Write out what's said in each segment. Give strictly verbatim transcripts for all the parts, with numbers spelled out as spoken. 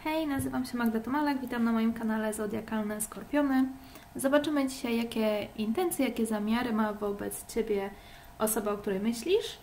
Hej, nazywam się Magda Tomalek, witam na moim kanale Zodiakalne Skorpiony. Zobaczymy dzisiaj, jakie intencje, jakie zamiary ma wobec Ciebie osoba, o której myślisz.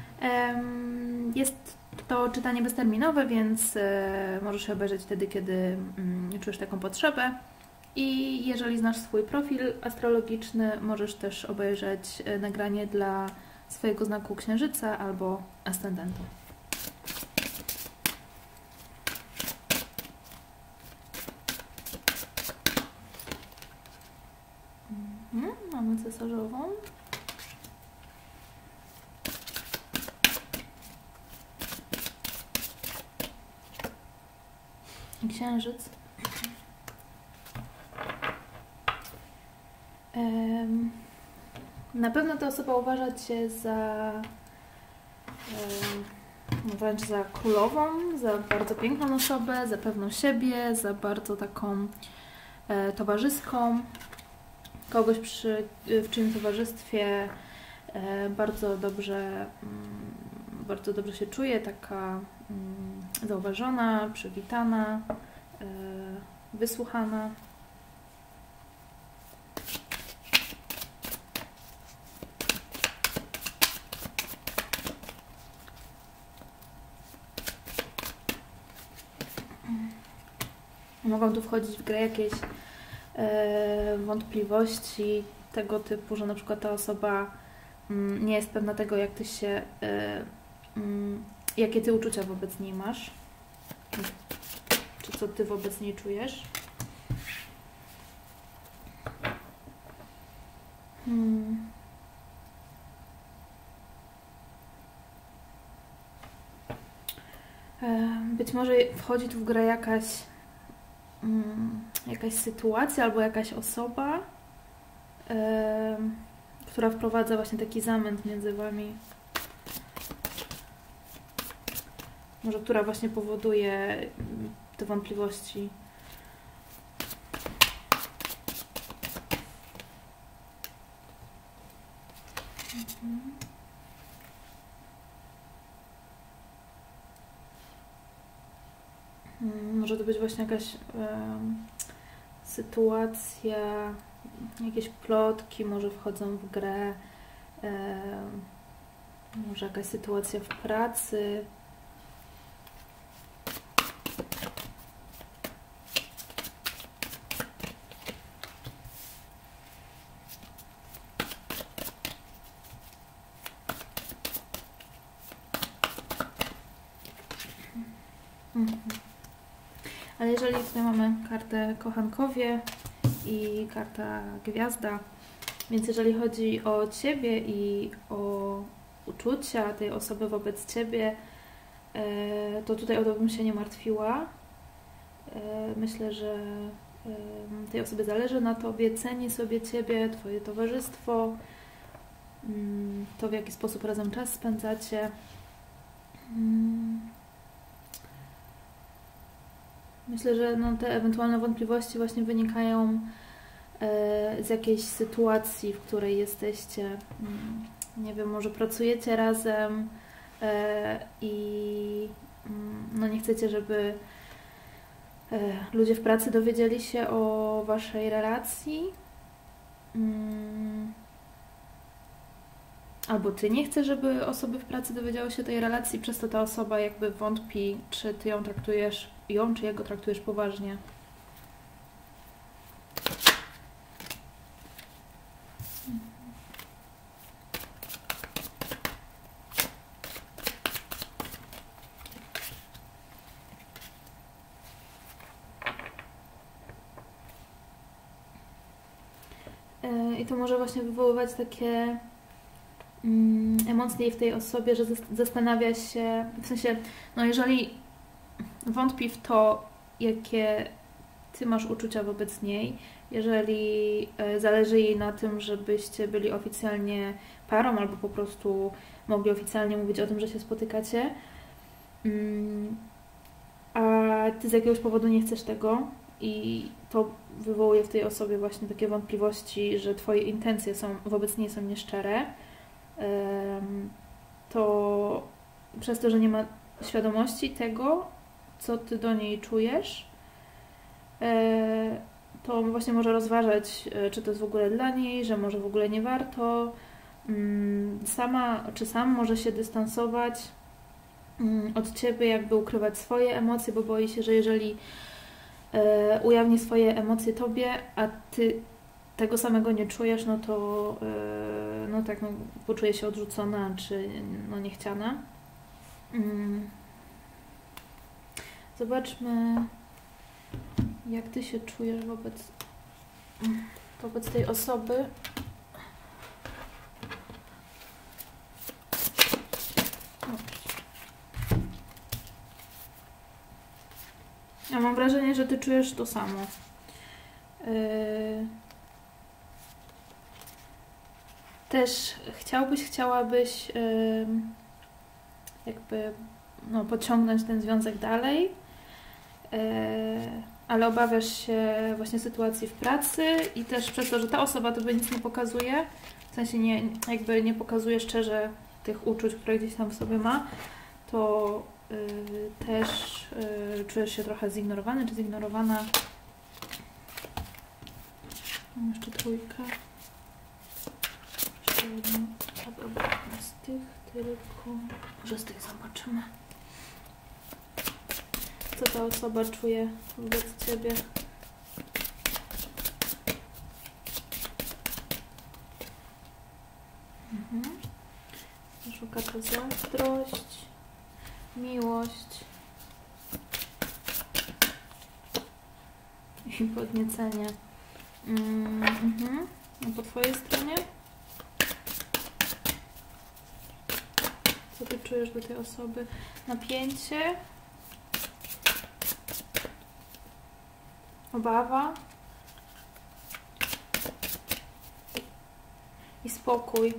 Jest to czytanie bezterminowe, więc możesz je obejrzeć wtedy, kiedy czujesz taką potrzebę. I jeżeli znasz swój profil astrologiczny, możesz też obejrzeć nagranie dla swojego znaku księżyca albo ascendentu. Mhm, mamy cesarzową. I księżyc. Um, na pewno ta osoba uważa Cię za um, wręcz za królową, za bardzo piękną osobę, za pewną siebie, za bardzo taką e, towarzyską. Kogoś, przy, w czyim towarzystwie e, bardzo dobrze, mm, bardzo dobrze się czuje, taka mm, zauważona, przywitana, e, wysłuchana. Mogą tu wchodzić w grę jakieś e, wątpliwości tego typu, że na przykład ta osoba mm, nie jest pewna tego, jak ty się, e, mm, jakie ty uczucia wobec niej masz, czy co ty wobec niej czujesz. Hmm. E, być może wchodzi tu w grę jakaś jakaś sytuacja albo jakaś osoba, yy, która wprowadza właśnie taki zamęt między wami. Może która właśnie powoduje te wątpliwości. Mhm. Może to być właśnie jakaś um, sytuacja, jakieś plotki może wchodzą w grę, um, może jakaś sytuacja w pracy. Mhm. Ale jeżeli tutaj mamy kartę kochankowie i karta gwiazda, więc jeżeli chodzi o Ciebie i o uczucia tej osoby wobec Ciebie, to tutaj o to bym się nie martwiła. Myślę, że tej osobie zależy na Tobie, ceni sobie Ciebie, Twoje towarzystwo, to w jaki sposób razem czas spędzacie. Myślę, że no, te ewentualne wątpliwości właśnie wynikają e, z jakiejś sytuacji, w której jesteście, mm, nie wiem, może pracujecie razem e, i mm, no, nie chcecie, żeby e, ludzie w pracy dowiedzieli się o Waszej relacji. Mm, albo Ty nie chcesz, żeby osoby w pracy dowiedziały się tej relacji, przez to ta osoba jakby wątpi, czy Ty ją traktujesz, ją czy jego traktujesz poważnie. I to może właśnie wywoływać takie mm, emocje w tej osobie, że zastanawia się, w sensie, no jeżeli wątpi w to, jakie Ty masz uczucia wobec niej, jeżeli zależy jej na tym, żebyście byli oficjalnie parą albo po prostu mogli oficjalnie mówić o tym, że się spotykacie, a Ty z jakiegoś powodu nie chcesz tego i to wywołuje w tej osobie właśnie takie wątpliwości, że Twoje intencje są wobec niej są nieszczere, to przez to, że nie ma świadomości tego, co ty do niej czujesz, to właśnie może rozważać, czy to jest w ogóle dla niej, że może w ogóle nie warto. Sama czy sam może się dystansować od ciebie, jakby ukrywać swoje emocje, bo boi się, że jeżeli ujawni swoje emocje tobie, a ty tego samego nie czujesz, no to no tak, no, poczuje się odrzucona czy no, niechciana. Zobaczmy, jak ty się czujesz wobec, wobec tej osoby. Ja mam wrażenie, że ty czujesz to samo. Yy... Też chciałbyś, chciałabyś yy... jakby no, pociągnąć ten związek dalej, yy... ale obawiasz się właśnie sytuacji w pracy i też przez to, że ta osoba tobie nic nie pokazuje, w sensie nie, jakby nie pokazuje szczerze tych uczuć, które gdzieś tam w sobie ma, to yy, też yy, czujesz się trochę zignorowany czy zignorowana. Mam jeszcze trójkę. Jeszcze jedną. Dobra, z tych tylko... Może z tych zobaczymy. Co ta osoba czuje wobec ciebie? Mhm. Szuka to zazdrość, miłość i podniecenie. Mhm. A po twojej stronie? Co ty czujesz do tej osoby? Napięcie, obawa i spokój.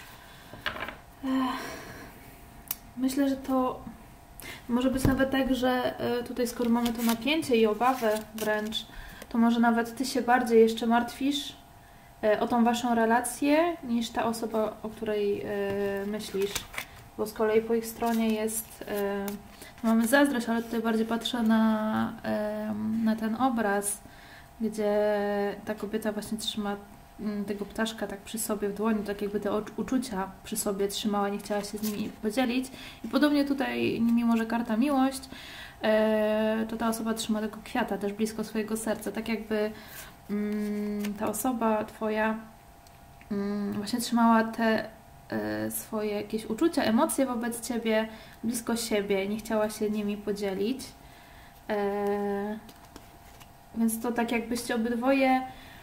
Myślę, że to może być nawet tak, że tutaj skoro mamy to napięcie i obawę wręcz, to może nawet ty się bardziej jeszcze martwisz o tą waszą relację niż ta osoba, o której myślisz. Bo z kolei po ich stronie jest, mamy zazdrość, ale tutaj bardziej patrzę na, na ten obraz, gdzie ta kobieta właśnie trzyma tego ptaszka tak przy sobie w dłoni, tak jakby te uczucia przy sobie trzymała, nie chciała się z nimi podzielić. I podobnie tutaj, mimo że karta miłość, to ta osoba trzyma tego kwiata też blisko swojego serca, tak jakby ta osoba twoja właśnie trzymała te swoje jakieś uczucia, emocje wobec ciebie blisko siebie, nie chciała się nimi podzielić. Więc to tak jakbyście obydwoje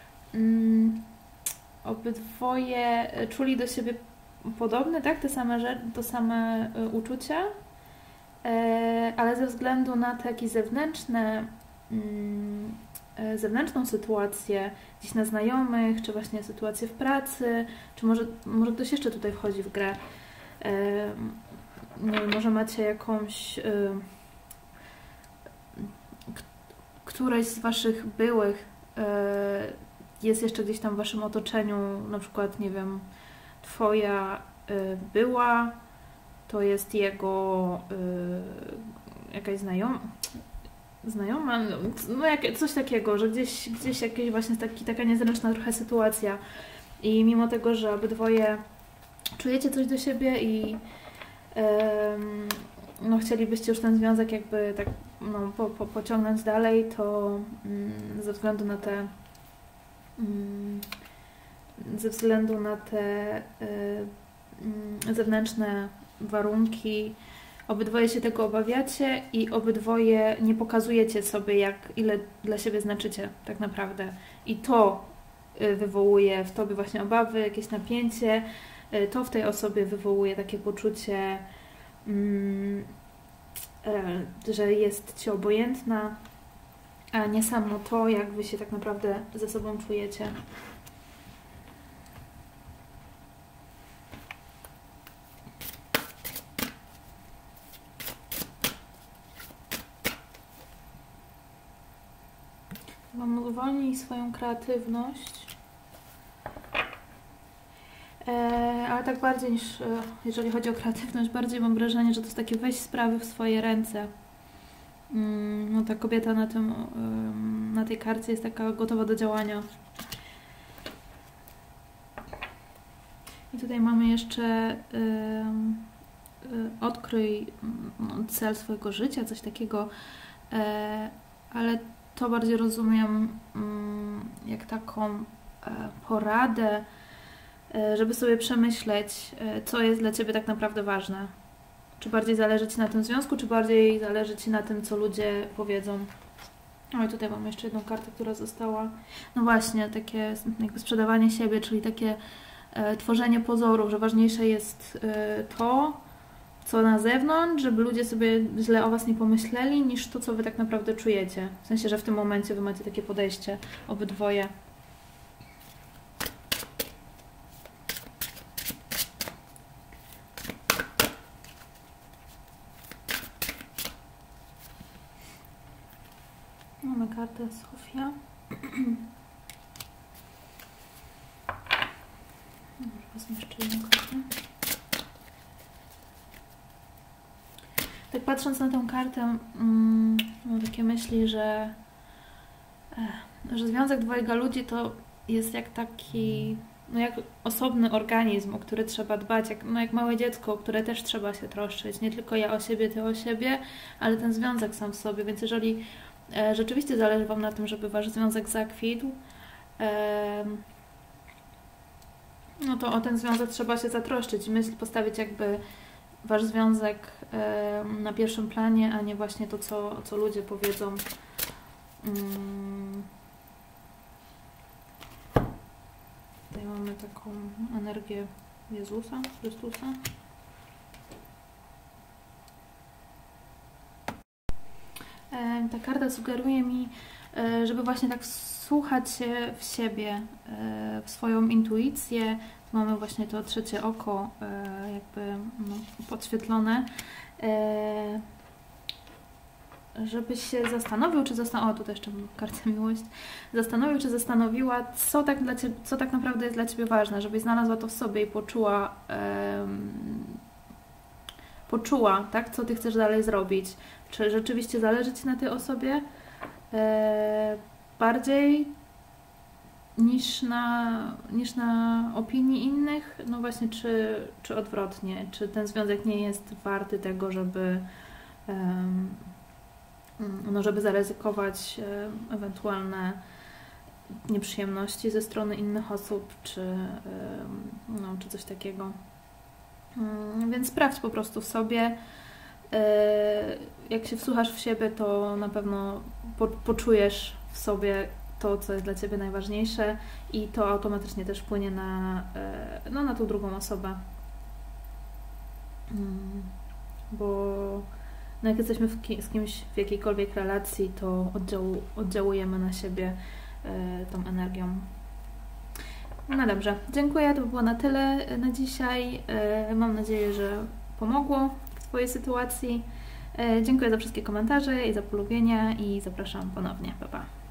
obydwoje czuli do siebie podobne, tak? Te same rzeczy, to same uczucia, ale ze względu na te jakieś zewnętrzne zewnętrzną sytuację, gdzieś na znajomych, czy właśnie sytuację w pracy, czy może, może ktoś jeszcze tutaj wchodzi w grę. Nie wiem, może macie jakąś któreś z waszych byłych jest jeszcze gdzieś tam w waszym otoczeniu, na przykład, nie wiem, twoja była, to jest jego jakaś znajoma, znajoma, no jak, coś takiego, że gdzieś, gdzieś jakieś właśnie taki, taka niezręczna trochę sytuacja i mimo tego, że obydwoje czujecie coś do siebie i um, no chcielibyście już ten związek jakby tak no, po, po, pociągnąć dalej, to um, ze względu na te um, ze względu na te um, zewnętrzne warunki obydwoje się tego obawiacie i obydwoje nie pokazujecie sobie, jak ile dla siebie znaczycie tak naprawdę. I to wywołuje w tobie właśnie obawy, jakieś napięcie, to w tej osobie wywołuje takie poczucie, że jest ci obojętna, a nie samo to, jak wy się tak naprawdę ze sobą czujecie. Wam uwolnij swoją kreatywność, e, ale tak bardziej niż, jeżeli chodzi o kreatywność, bardziej mam wrażenie, że to jest takie weź sprawy w swoje ręce. no ta kobieta na tym, na tej karcie jest taka gotowa do działania. I tutaj mamy jeszcze odkryj cel swojego życia, coś takiego, ale to bardziej rozumiem jak taką poradę, żeby sobie przemyśleć, co jest dla Ciebie tak naprawdę ważne. Czy bardziej zależy Ci na tym związku, czy bardziej zależy Ci na tym, co ludzie powiedzą. No i tutaj mam jeszcze jedną kartę, która została. No właśnie, takie jakby sprzedawanie siebie, czyli takie e, tworzenie pozorów, że ważniejsze jest e, to, co na zewnątrz, żeby ludzie sobie źle o Was nie pomyśleli, niż to, co Wy tak naprawdę czujecie. W sensie, że w tym momencie Wy macie takie podejście, obydwoje. Mamy kartę Sofia. Wezmę jeszcze jedną kartę. Tak patrząc na tę kartę, mm, mam takie myśli, że, że związek dwojga ludzi to jest jak taki, no jak osobny organizm, o który trzeba dbać, jak, no jak małe dziecko, o które też trzeba się troszczyć. Nie tylko ja o siebie, ty o siebie, ale ten związek sam w sobie. Więc jeżeli e, rzeczywiście zależy Wam na tym, żeby Wasz związek zakwitł, e, no to o ten związek trzeba się zatroszczyć i myśl postawić jakby Wasz związek e, na pierwszym planie, a nie właśnie to, co, co ludzie powiedzą. Mm. Tutaj mamy taką energię Jezusa, Chrystusa. E, ta karta sugeruje mi, e, żeby właśnie tak wsłuchać się w siebie, e, w swoją intuicję. Tu mamy właśnie to trzecie oko e, jakby no, podświetlone. E, żeby się zastanowił, czy zastanowił, o tu też jeszcze mam kartę miłość, zastanowił, czy zastanowiła, co tak, dla ciebie, co tak naprawdę jest dla Ciebie ważne, żebyś znalazła to w sobie i poczuła, um, poczuła, tak, co Ty chcesz dalej zrobić. Czy rzeczywiście zależy Ci na tej osobie e, bardziej niż na, niż na opinii innych? No właśnie, czy, czy odwrotnie, czy ten związek nie jest warty tego, żeby um, no, żeby zaryzykować e, ewentualne nieprzyjemności ze strony innych osób, czy, e, no, czy coś takiego. E, więc sprawdź po prostu w sobie. E, jak się wsłuchasz w siebie, to na pewno po, poczujesz w sobie to, co jest dla Ciebie najważniejsze i to automatycznie też wpłynie na, e, no, na tą drugą osobę. E, bo no jak jesteśmy w ki z kimś w jakiejkolwiek relacji, to oddziału oddziałujemy na siebie y, tą energią. No dobrze, dziękuję, to by było na tyle na dzisiaj. Y, mam nadzieję, że pomogło w Twojej sytuacji. Y, dziękuję za wszystkie komentarze i za polubienia i zapraszam ponownie. Pa, pa.